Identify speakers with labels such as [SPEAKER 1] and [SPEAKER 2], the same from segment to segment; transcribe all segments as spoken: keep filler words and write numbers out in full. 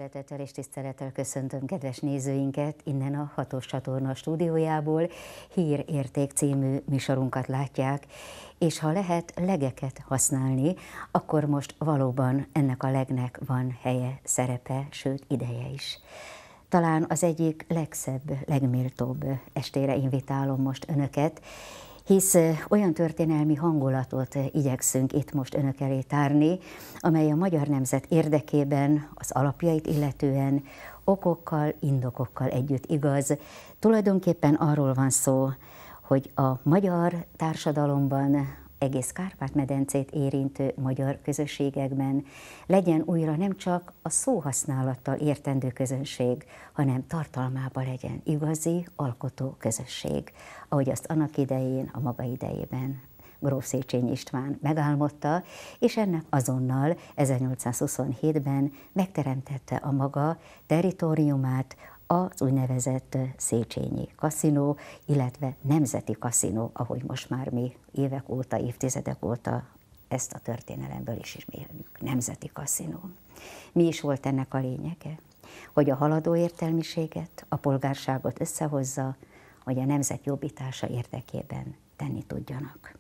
[SPEAKER 1] szeretettel és tisztelettel köszöntöm kedves nézőinket innen a Hatos csatorna stúdiójából. Hírérték című műsorunkat látják, és ha lehet legeket használni, akkor most valóban ennek a legnek van helye, szerepe, sőt ideje is. Talán az egyik legszebb, legméltóbb estére invitálom most önöket, hisz olyan történelmi hangulatot igyekszünk itt most önök elé tárni, amely a magyar nemzet érdekében, az alapjait illetően okokkal, indokokkal együtt igaz. Tulajdonképpen arról van szó, hogy a magyar társadalomban, egész Kárpát-medencét érintő magyar közösségekben legyen újra nem csak a szóhasználattal értendő közönség, hanem tartalmában legyen igazi, alkotó közösség, ahogy azt annak idején, a maga idejében gróf Széchenyi István megálmodta, és ennek azonnal ezernyolcszázhuszonhétben megteremtette a maga territóriumát, az úgynevezett Széchenyi kaszinó, illetve nemzeti kaszinó, ahogy most már mi évek óta, évtizedek óta ezt a történelemből is ismerjük, nemzeti kaszinó. Mi is volt ennek a lényege? Hogy a haladó értelmiséget, a polgárságot összehozza, hogy a nemzet jobbítása érdekében tenni tudjanak.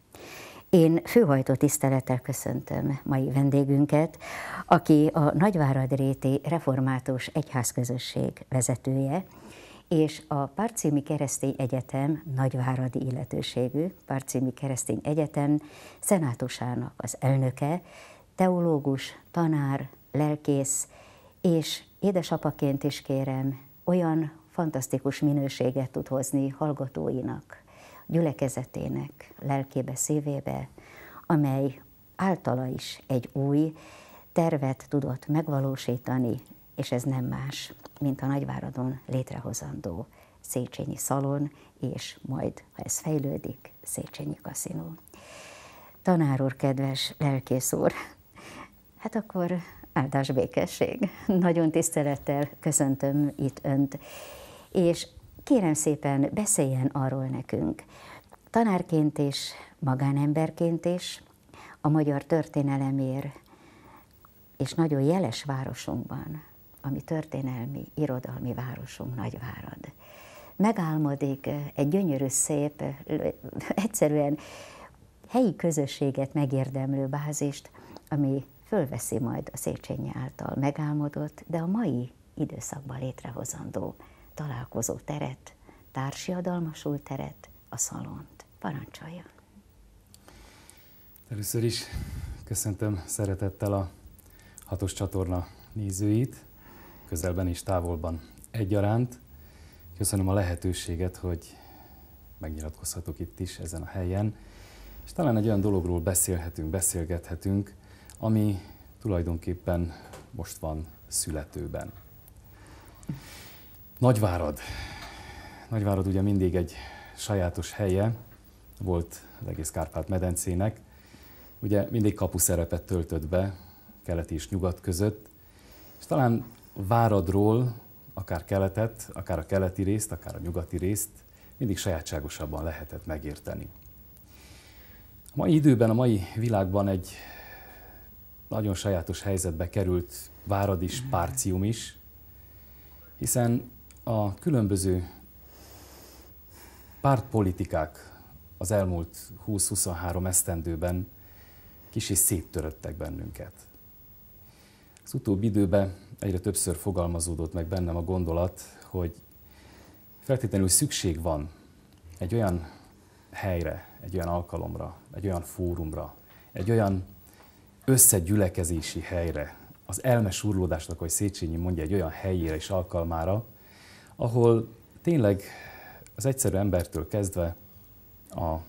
[SPEAKER 1] Én főhajtó tisztelettel köszöntöm mai vendégünket, aki a Nagyváradréti Református Egyházközösség vezetője, és a Párcimi Keresztény Egyetem nagyváradi illetőségű Párcimi Keresztény Egyetem szenátusának az elnöke, teológus, tanár, lelkész, és édesapaként is kérem, olyan fantasztikus minőséget tud hozni hallgatóinak, gyülekezetének lelkébe, szívébe, amely általa is egy új tervet tudott megvalósítani, és ez nem más, mint a Nagyváradon létrehozandó Széchenyi szalon, és majd, ha ez fejlődik, Széchenyi kaszinó. Tanár úr, kedves lelkész úr, hát akkor áldás békesség. Nagyon tisztelettel köszöntöm itt önt, és kérem szépen, beszéljen arról nekünk, tanárként is, magánemberként is, a magyar történelemért, és nagyon jeles városunkban, ami történelmi, irodalmi városunk, Nagyvárad. Megálmodik egy gyönyörű, szép, egyszerűen helyi közösséget megérdemlő bázist, ami fölveszi majd a Széchenyi által megálmodott, de a mai időszakban létrehozandó találkozó teret, társiadalmasult teret, a szalont. Parancsolja!
[SPEAKER 2] Először is köszöntöm szeretettel a Hatos csatorna nézőit, közelben és távolban egyaránt. Köszönöm a lehetőséget, hogy megnyilatkozhatok itt is ezen a helyen, és talán egy olyan dologról beszélhetünk, beszélgethetünk, ami tulajdonképpen most van születőben. Nagyvárad. Nagyvárad ugye mindig egy sajátos helye volt az egész Kárpát-medencének. Ugye mindig kapuszerepet töltött be kelet és nyugat között, és talán Váradról, akár keletet, akár a keleti részt, akár a nyugati részt mindig sajátságosabban lehetett megérteni. A mai időben, a mai világban egy nagyon sajátos helyzetbe került Várad is, Párcium is, hiszen a különböző pártpolitikák az elmúlt húsz-huszonhárom esztendőben kicsit széttöröttek bennünket. Az utóbbi időben egyre többször fogalmazódott meg bennem a gondolat, hogy feltétlenül szükség van egy olyan helyre, egy olyan alkalomra, egy olyan fórumra, egy olyan összegyülekezési helyre, az elmesurlódásnak, ahogy Széchenyi mondja, egy olyan helyére és alkalmára, ahol tényleg az egyszerű embertől kezdve a, az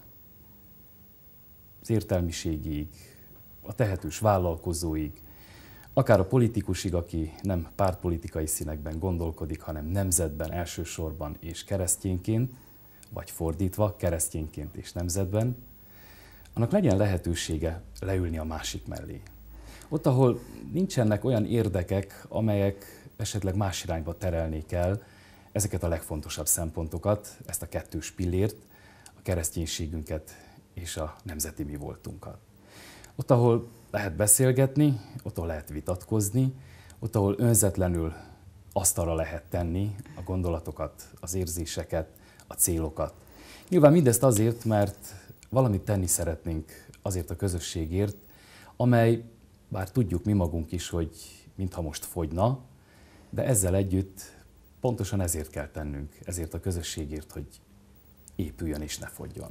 [SPEAKER 2] értelmiségig, a tehetős vállalkozóig, akár a politikusig, aki nem pártpolitikai színekben gondolkodik, hanem nemzetben elsősorban és keresztényként, vagy fordítva, keresztényként és nemzetben, annak legyen lehetősége leülni a másik mellé. Ott, ahol nincsenek olyan érdekek, amelyek esetleg más irányba terelnék el ezeket a legfontosabb szempontokat, ezt a kettős pillért, a kereszténységünket és a nemzeti mi voltunkat. Ott, ahol lehet beszélgetni, ott, ahol lehet vitatkozni, ott, ahol önzetlenül asztalra lehet tenni a gondolatokat, az érzéseket, a célokat. Nyilván mindezt azért, mert valamit tenni szeretnénk azért a közösségért, amely, bár tudjuk mi magunk is, hogy mintha most fogyna, de ezzel együtt pontosan ezért kell tennünk, ezért a közösségért, hogy épüljön és ne fogyjon.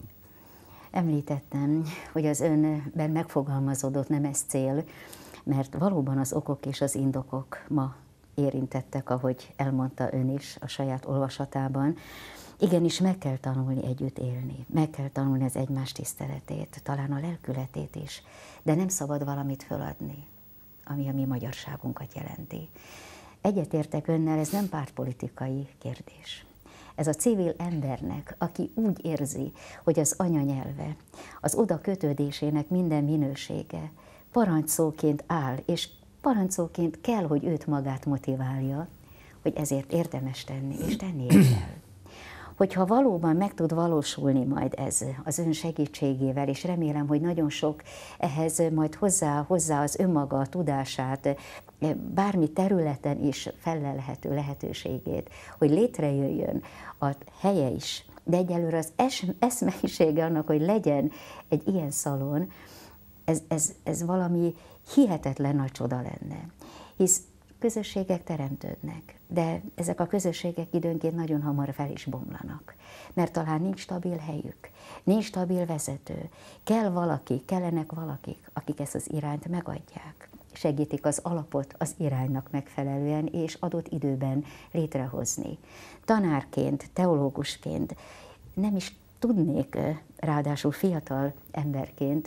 [SPEAKER 1] Említettem, hogy az önben megfogalmazódott nemes cél, mert valóban az okok és az indokok ma érintettek, ahogy elmondta ön is a saját olvasatában. Igenis meg kell tanulni együtt élni, meg kell tanulni az egymás tiszteletét, talán a lelkületét is, de nem szabad valamit föladni, ami a mi magyarságunkat jelenti. Egyetértek önnel, ez nem pártpolitikai kérdés. Ez a civil embernek, aki úgy érzi, hogy az anyanyelve, az oda kötődésének minden minősége parancsszóként áll, és parancsszóként kell, hogy őt magát motiválja, hogy ezért érdemes tenni, és tenni kell. Hogyha valóban meg tud valósulni majd ez az ön segítségével, és remélem, hogy nagyon sok ehhez majd hozzá, hozzá az önmaga a tudását, bármi területen is fellelhető lehetőségét, hogy létrejöjjön a helye is, de egyelőre az es, eszmeisége annak, hogy legyen egy ilyen szalon, ez, ez, ez valami hihetetlen nagy csoda lenne. Hisz közösségek teremtődnek, de ezek a közösségek időnként nagyon hamar fel is bomlanak, mert talán nincs stabil helyük, nincs stabil vezető, kell valaki, kellenek valakik, akik ezt az irányt megadják, segítik az alapot az iránynak megfelelően és adott időben létrehozni. Tanárként, teológusként nem is tudnék, ráadásul fiatal emberként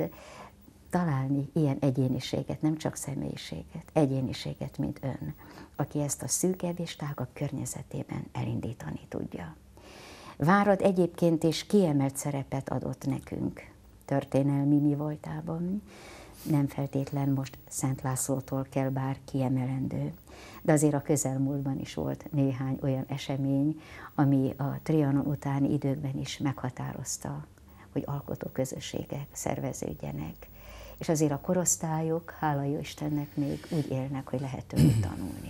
[SPEAKER 1] találni ilyen egyéniséget, nem csak személyiséget, egyéniséget, mint ön, aki ezt a szűkebb és tágabb környezetében elindítani tudja. Várad egyébként is kiemelt szerepet adott nekünk történelmi mi voltában. Nem feltétlen most Szent Lászlótól kell bár kiemelendő, de azért a közelmúltban is volt néhány olyan esemény, ami a Trianon utáni időkben is meghatározta, hogy alkotó közösségek szerveződjenek. És azért a korosztályok, hála jó Istennek, még úgy élnek, hogy lehet tőlük tanulni.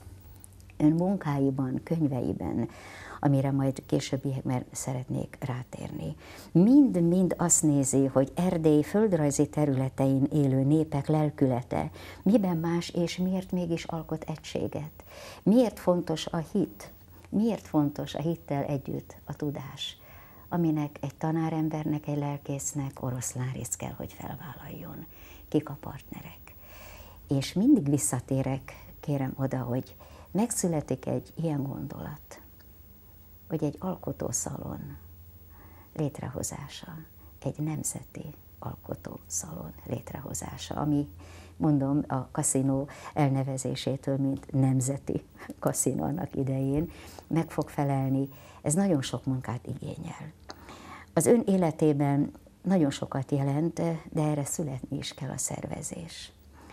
[SPEAKER 1] Ön munkáiban, könyveiben, amire majd későbbiekben szeretnék rátérni, mind-mind azt nézi, hogy Erdély földrajzi területein élő népek lelkülete miben más és miért mégis alkot egységet. Miért fontos a hit? Miért fontos a hittel együtt a tudás, aminek egy tanárembernek, egy lelkésznek oroszlán részt kell, hogy felvállaljon. Kik a partnerek? És mindig visszatérek, kérem oda, hogy megszületik egy ilyen gondolat, hogy egy alkotószalon létrehozása, egy nemzeti alkotószalon létrehozása, ami, mondom, a kaszinó elnevezésétől, mint nemzeti kaszinó annak idején, meg fog felelni. Ez nagyon sok munkát igényel. Az ön életében nagyon sokat jelent, de erre születni is kell a szervezés.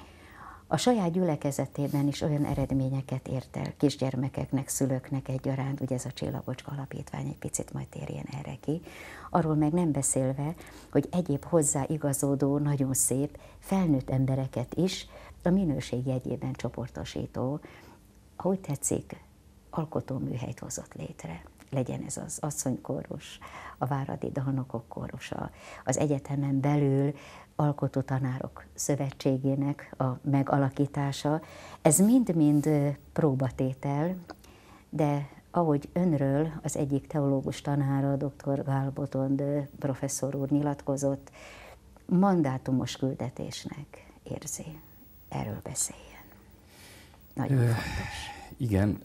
[SPEAKER 1] A saját gyülekezetében is olyan eredményeket ért el kisgyermekeknek, szülőknek egyaránt, ugye ez a Csillagocska Alapítvány, egy picit majd térjen erre ki, arról meg nem beszélve, hogy egyéb hozzáigazódó, nagyon szép, felnőtt embereket is a minőség jegyében csoportosító, ahogy tetszik, alkotóműhelyt hozott létre. Legyen ez az asszonykórus, a Váradi Dalnokok kórusa, az egyetemen belül Alkotó Tanárok Szövetségének a megalakítása. Ez mind-mind próbatétel, de ahogy önről az egyik teológus tanára, dr. Gál Botond professzor úr nyilatkozott, mandátumos küldetésnek érzi. Erről beszéljen. Nagyon Ö, fontos.
[SPEAKER 2] Igen,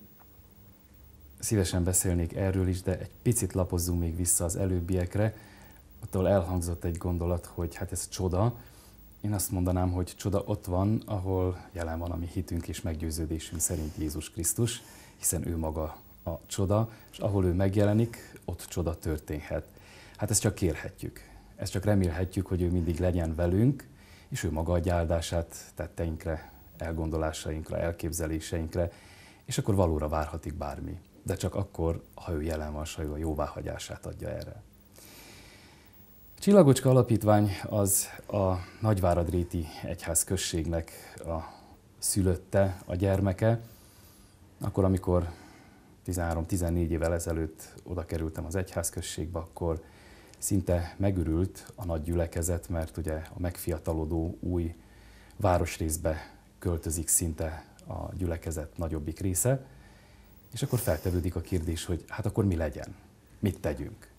[SPEAKER 2] szívesen beszélnék erről is, de egy picit lapozzunk még vissza az előbbiekre. Attól elhangzott egy gondolat, hogy hát ez csoda. Én azt mondanám, hogy csoda ott van, ahol jelen van a mi hitünk és meggyőződésünk szerint Jézus Krisztus, hiszen ő maga a csoda, és ahol ő megjelenik, ott csoda történhet. Hát ezt csak kérhetjük, ezt csak remélhetjük, hogy ő mindig legyen velünk, és ő maga adja áldását tetteinkre, elgondolásainkra, elképzeléseinkre, és akkor valóra várhatik bármi. De csak akkor, ha ő jelen van, s ő a jóváhagyását adja erre. A Csillagocska Alapítvány az a Nagyváradréti Egyház községnek a szülötte a gyermeke, akkor, amikor tizenhárom-tizennégy évvel ezelőtt oda kerültem az egyházközségbe, akkor szinte megürült a nagy gyülekezet, mert ugye a megfiatalodó új városrészbe költözik szinte a gyülekezet nagyobbik része, és akkor feltevődik a kérdés, hogy hát akkor mi legyen, mit tegyünk.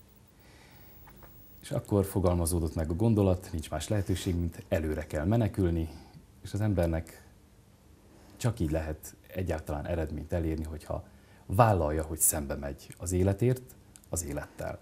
[SPEAKER 2] És akkor fogalmazódott meg a gondolat, nincs más lehetőség, mint előre kell menekülni, és az embernek csak így lehet egyáltalán eredményt elérni, hogyha vállalja, hogy szembe megy az életért, az élettel.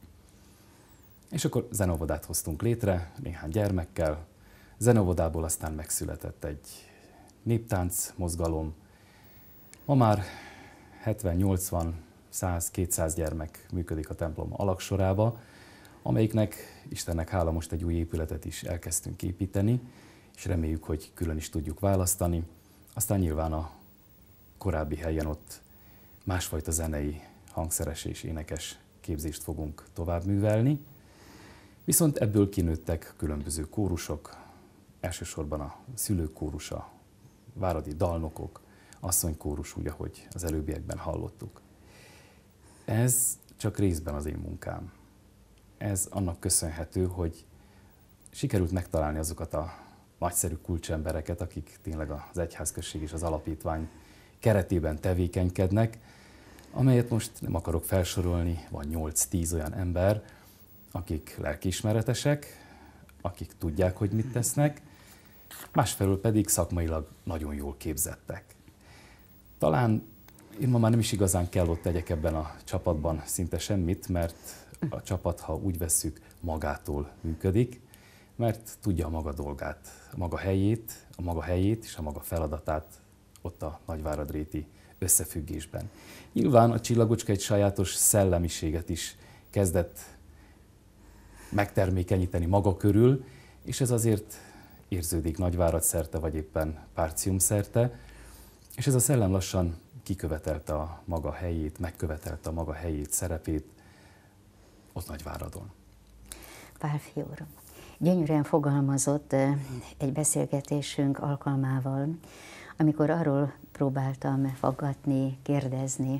[SPEAKER 2] És akkor zeneóvodát hoztunk létre, néhány gyermekkel. Zeneóvodából aztán megszületett egy néptánc mozgalom. Ma már hetven, nyolcvan, száz, kétszáz gyermek működik a templom alaksorába, amelyiknek Istennek hála most egy új épületet is elkezdtünk építeni, és reméljük, hogy külön is tudjuk választani. Aztán nyilván a korábbi helyen ott másfajta zenei, hangszeres és énekes képzést fogunk tovább művelni. Viszont ebből kinőttek különböző kórusok, elsősorban a szülők kórusa, váradi dalnokok, asszonykórus, úgy, ahogy az előbbiekben hallottuk. Ez csak részben az én munkám. Ez annak köszönhető, hogy sikerült megtalálni azokat a nagyszerű kulcsembereket, akik tényleg az egyházközség és az alapítvány keretében tevékenykednek, amelyet most nem akarok felsorolni, van nyolc-tíz olyan ember, akik lelkiismeretesek, akik tudják, hogy mit tesznek, másfelől pedig szakmailag nagyon jól képzettek. Talán én ma már nem is igazán kell ott tegyek ebben a csapatban szinte semmit, mert a csapat, ha úgy vesszük, magától működik, mert tudja a maga dolgát, a maga helyét, a maga helyét és a maga feladatát ott a nagyváradréti összefüggésben. Nyilván a csillagocska egy sajátos szellemiséget is kezdett megtermékenyíteni maga körül, és ez azért érződik Nagyvárad szerte, vagy éppen Párcium szerte, és ez a szellem lassan kikövetelte a maga helyét, megkövetelte a maga helyét, szerepét ott Nagyváradon.
[SPEAKER 1] Pálffy úr, gyönyörűen fogalmazott egy beszélgetésünk alkalmával, amikor arról próbáltam faggatni, kérdezni.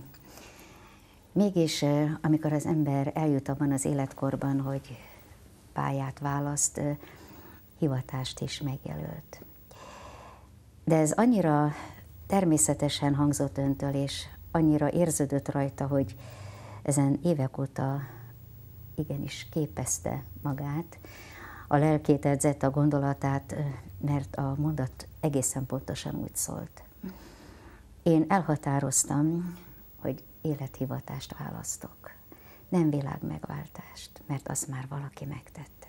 [SPEAKER 1] Mégis, amikor az ember eljut abban az életkorban, hogy pályát választ, hivatást is megjelölt. De ez annyira természetesen hangzott öntől, és annyira érződött rajta, hogy ezen évek óta igenis képezte magát, a lelkét edzett, a gondolatát, mert a mondat egészen pontosan úgy szólt. Én elhatároztam, hogy élethivatást választok, nem világmegváltást, mert azt már valaki megtette.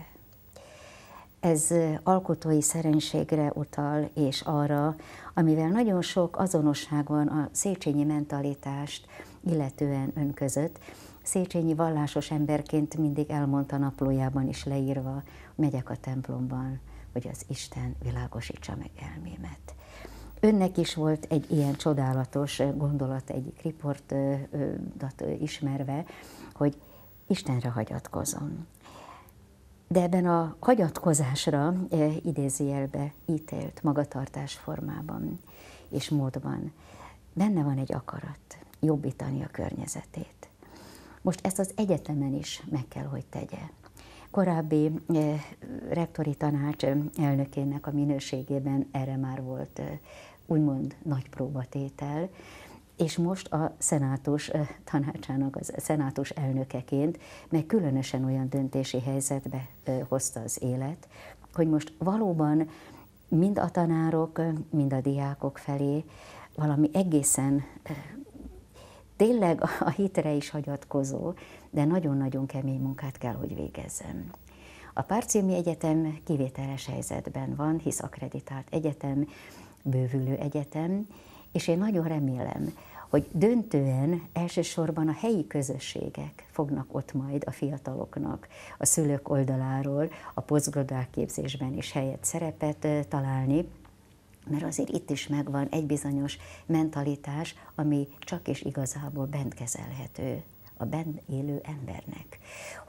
[SPEAKER 1] Ez alkotói szerénységre utal, és arra, amivel nagyon sok azonosság van a széchenyi mentalitást illetően ön között. Széchenyi vallásos emberként mindig elmondta naplójában is leírva, megyek a templomban, hogy az Isten világosítsa meg elmémet. Önnek is volt egy ilyen csodálatos gondolat, egyik riportot ismerve, hogy Istenre hagyatkozom. De ebben a hagyatkozásra idézőjelbe ítélt magatartás formában és módban benne van egy akarat, jobbítani a környezetét. Most ezt az egyetemen is meg kell, hogy tegye. Korábbi eh, rektori tanács elnökének a minőségében erre már volt eh, úgymond nagy próbatétel, és most a szenátus eh, tanácsának, a szenátus elnökeként meg különösen olyan döntési helyzetbe eh, hozta az élet, hogy most valóban mind a tanárok, mind a diákok felé valami egészen eh, tényleg a hitre is hagyatkozó, de nagyon-nagyon kemény munkát kell, hogy végezzem. A Párciumi Egyetem kivételes helyzetben van, hisz akkreditált egyetem, bővülő egyetem, és én nagyon remélem, hogy döntően elsősorban a helyi közösségek fognak ott majd a fiataloknak a szülők oldaláról a posztgradúál képzésben is helyet, szerepet találni, mert azért itt is megvan egy bizonyos mentalitás, ami csak és igazából bent kezelhető a bent élő embernek. Hogy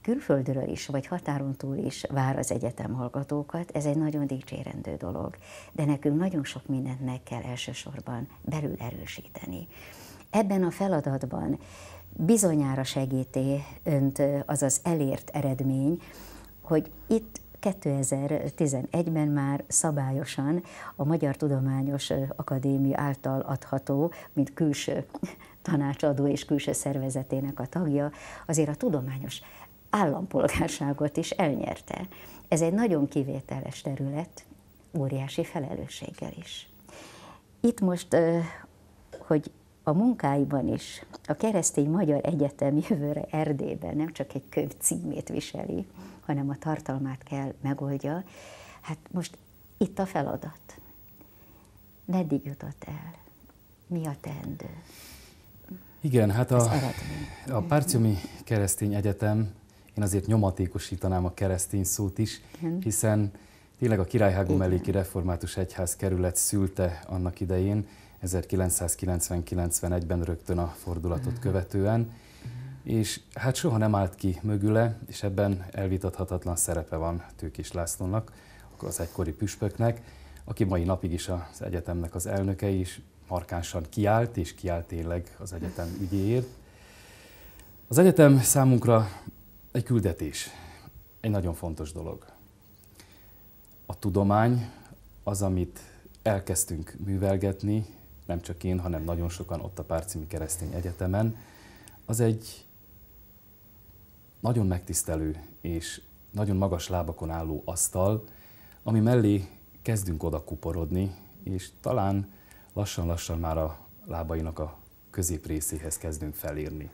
[SPEAKER 1] külföldről is, vagy határon túl is vár az egyetem hallgatókat, ez egy nagyon dicsérendő dolog. De nekünk nagyon sok mindent meg kell elsősorban belül erősíteni. Ebben a feladatban bizonyára segíti önt az az elért eredmény, hogy itt kétezer-tizenegyben már szabályosan a Magyar Tudományos Akadémia által adható, mint külső tanácsadó és külső szervezetének a tagja, azért a tudományos állampolgárságot is elnyerte. Ez egy nagyon kivételes terület, óriási felelősséggel is. Itt most, hogy a munkáiban is a Keresztény Magyar Egyetem jövőre Erdélyben nem csak egy könyv címét viseli, hanem a tartalmát kell megoldja. Hát most itt a feladat. Meddig jutott el? Mi a teendő?
[SPEAKER 2] Igen, hát a, a Partiumi Keresztény Egyetem, én azért nyomatékosítanám a keresztény szót is, hiszen tényleg a Királyhágó Melléki Református Egyház kerület szülte annak idején, ezerkilencszázkilencven-kilencvenegyben rögtön a fordulatot követően, és hát soha nem állt ki mögüle, és ebben elvitathatatlan szerepe van Tőkés Lászlónak, az egykori püspöknek, aki mai napig is az egyetemnek az elnöke is, markánsan kiállt, és kiállt tényleg az egyetem ügyéért. Az egyetem számunkra egy küldetés, egy nagyon fontos dolog. A tudomány az, amit elkezdtünk művelgetni, nem csak én, hanem nagyon sokan ott a Partiumi Keresztény Egyetemen, az egy nagyon megtisztelő és nagyon magas lábakon álló asztal, ami mellé kezdünk oda kuporodni, és talán lassan-lassan már a lábainak a középrészéhez kezdünk felérni.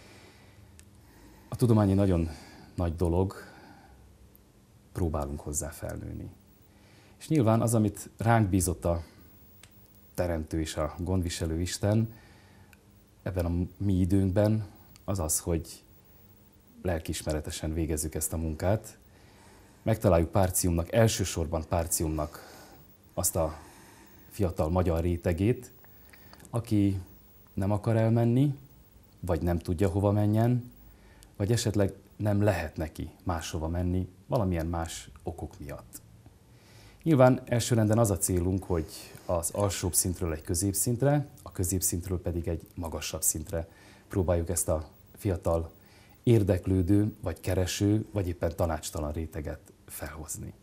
[SPEAKER 2] A tudomány egy nagyon nagy dolog, próbálunk hozzá felnőni. És nyilván az, amit ránk bízott a Teremtő és a gondviselő Isten ebben a mi időnkben, az az, hogy lelkiismeretesen végezzük ezt a munkát. Megtaláljuk Partiumnak, elsősorban Partiumnak azt a fiatal magyar rétegét, aki nem akar elmenni, vagy nem tudja, hova menjen, vagy esetleg nem lehet neki máshova menni, valamilyen más okok miatt. Nyilván elsőrenden az a célunk, hogy az alsóbb szintről egy középszintre, a középszintről pedig egy magasabb szintre próbáljuk ezt a fiatal érdeklődő, vagy kereső, vagy éppen tanácstalan réteget felhozni.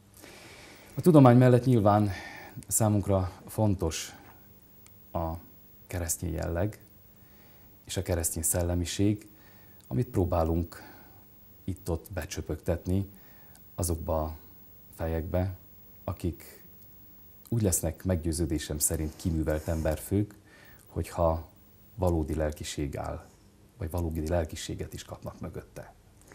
[SPEAKER 2] A tudomány mellett nyilván számunkra fontos a keresztény jelleg és a keresztény szellemiség, amit próbálunk itt-ott becsöpögtetni azokba a fejekbe, akik úgy lesznek meggyőződésem szerint kiművelt emberfők, hogyha valódi lelkiség áll, vagy valódi lelkiséget is kapnak mögötte.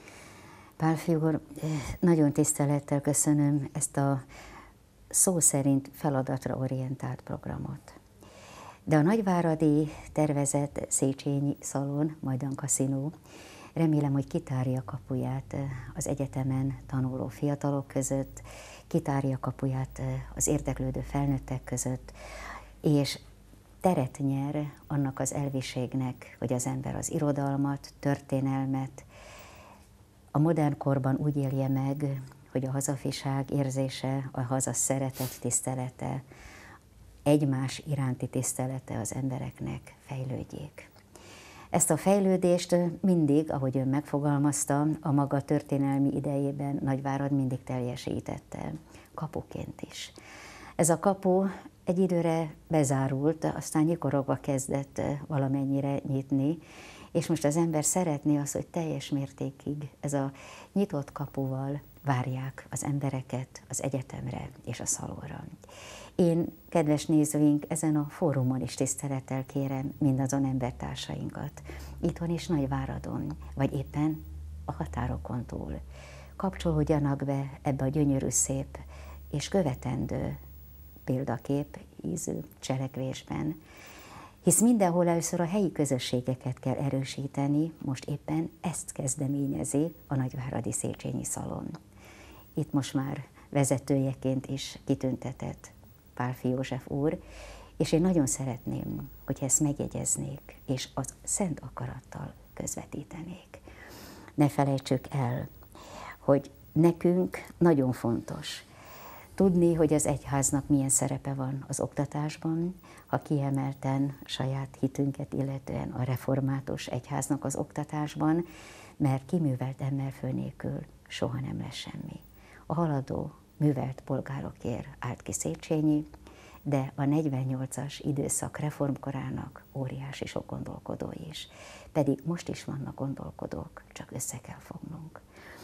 [SPEAKER 1] Pálffy úr, nagyon tisztelettel köszönöm ezt a szó szerint feladatra orientált programot. De a nagyváradi tervezett Széchenyi Szalon, majdan kaszinó, remélem, hogy kitárja kapuját az egyetemen tanuló fiatalok között, kitárja kapuját az érdeklődő felnőttek között, és teret nyer annak az elviségnek, hogy az ember az irodalmat, történelmet a modern korban úgy élje meg, hogy a hazafiság érzése, a haza szeretet tisztelete, egymás iránti tisztelete az embereknek fejlődjék. Ezt a fejlődést mindig, ahogy ön megfogalmazta, a maga történelmi idejében Nagyvárad mindig teljesítette, kapuként is. Ez a kapu egy időre bezárult, aztán nyikorogva kezdett valamennyire nyitni, és most az ember szeretné azt, hogy teljes mértékig ez a nyitott kapuval várják az embereket az egyetemre és a szalonra. Én, kedves nézőink, ezen a fórumon is tisztelettel kérem mindazon embertársainkat, itthon és Nagyváradon, vagy éppen a határokon túl. Kapcsolódjanak be ebbe a gyönyörű, szép és követendő példakép ízű cselekvésben, hisz mindenhol először a helyi közösségeket kell erősíteni, most éppen ezt kezdeményezi a Nagyváradi Széchenyi Szalon. Itt most már vezetőjeként is kitüntetett Pálffy József úr, és én nagyon szeretném, hogy ezt megjegyeznék, és az szent akarattal közvetítenék. ne felejtsük el, hogy nekünk nagyon fontos tudni, hogy az egyháznak milyen szerepe van az oktatásban, ha kiemelten saját hitünket, illetően a református egyháznak az oktatásban, mert kiművelt emberföl nélkül soha nem lesz semmi. A haladó művelt polgárokért állt ki Széchenyi, de a negyvennyolcas időszak reformkorának óriási sok gondolkodó is. Pedig most is vannak gondolkodók, csak össze kell fognunk.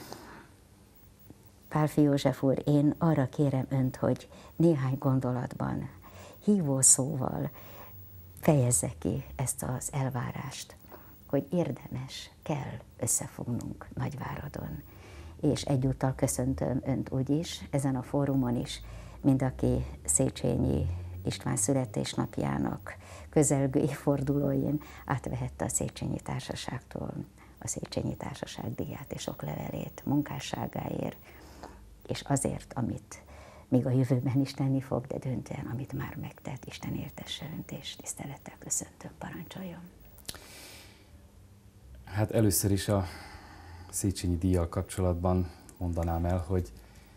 [SPEAKER 1] Pálffy József úr, én arra kérem önt, hogy néhány gondolatban, hívó szóval fejezze ki ezt az elvárást, hogy érdemes, kell összefognunk Nagyváradon. És egyúttal köszöntöm önt úgy is, ezen a fórumon is, mint aki Széchenyi István születésnapjának közelgő évfordulóin átvehette a Széchenyi Társaságtól a Széchenyi Társaság díját és oklevelét munkásságáért, és azért, amit még a jövőben is tenni fog, de döntően, amit már megtett, Isten éltesse önt, és tisztelettel köszöntöm, parancsoljon.
[SPEAKER 2] Hát először is a Széchenyi díjjal kapcsolatban mondanám el, hogy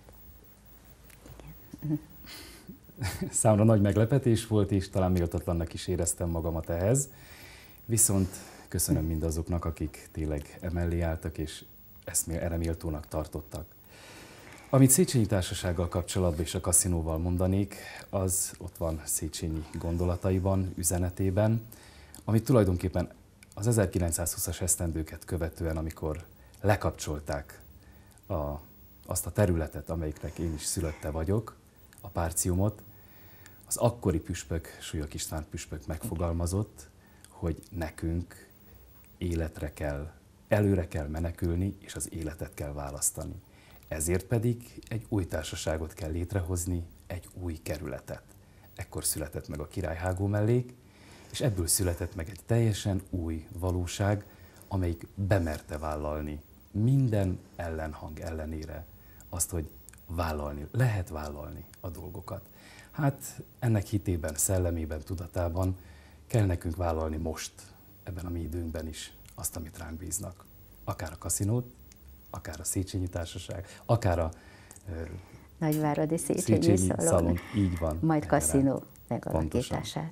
[SPEAKER 2] igen. Számomra nagy meglepetés volt, és talán méltatlannak is éreztem magamat ehhez. Viszont köszönöm mindazoknak, akik tényleg emellé álltak, és ezt erre méltónak tartottak. Amit Széchenyi Társasággal kapcsolatban és a kaszinóval mondanék, az ott van Széchenyi gondolataiban, üzenetében, amit tulajdonképpen az ezerkilencszázhúszas esztendőket követően, amikor lekapcsolták a, azt a területet, amelyiknek én is szülötte vagyok, a Párciumot, az akkori püspök, Súlyog István püspök megfogalmazott, hogy nekünk életre kell, előre kell menekülni, és az életet kell választani. Ezért pedig egy új társaságot kell létrehozni, egy új kerületet. Ekkor született meg a királyhágó mellék, és ebből született meg egy teljesen új valóság, amelyik bemerte vállalni minden ellenhang ellenére azt, hogy vállalni, lehet vállalni a dolgokat. Hát ennek hitében, szellemében, tudatában kell nekünk vállalni most, ebben a mi időnkben is azt, amit ránk bíznak. Akár a kaszinót, akár a Széchenyi Társaság, akár a uh,
[SPEAKER 1] Nagyváradi Széchenyi, Széchenyi szalon.
[SPEAKER 2] szalon. Így van.
[SPEAKER 1] Majd kaszinó megalakítását.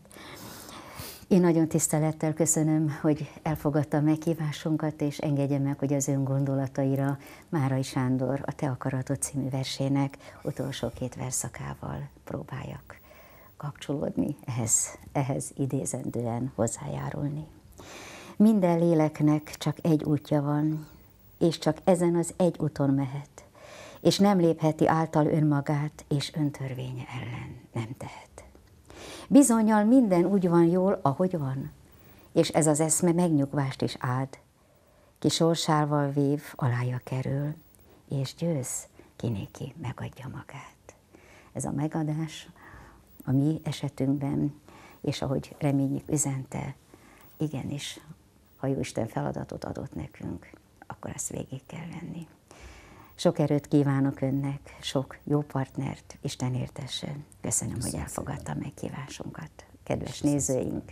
[SPEAKER 1] Én nagyon tisztelettel köszönöm, hogy elfogadta a meghívásunkat, és engedje meg, hogy az ön gondolataira Márai Sándor a Te akaratod című versének utolsó két verszakával próbáljak kapcsolódni, ehhez, ehhez idézendően hozzájárulni. Minden léleknek csak egy útja van, és csak ezen az egy úton mehet, és nem lépheti által önmagát, és öntörvénye ellen nem tehet. Bizonnyal minden úgy van jól, ahogy van, és ez az eszme megnyugvást is ad, ki sorsával vév alája kerül, és győz, kinéki megadja magát. Ez a megadás a mi esetünkben, és ahogy reményük üzente, igenis, ha Jóisten feladatot adott nekünk, akkor ezt végig kell venni. Sok erőt kívánok önnek, sok jó partnert, Isten éltesse. Köszönöm, Köszönöm hogy elfogadta a meghívásunkat. Kedves Köszönöm nézőink,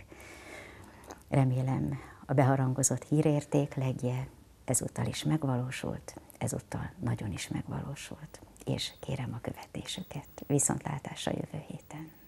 [SPEAKER 1] remélem a beharangozott hírérték legje ezúttal is megvalósult, ezúttal nagyon is megvalósult, és kérem a követésüket. Viszontlátásra jövő héten.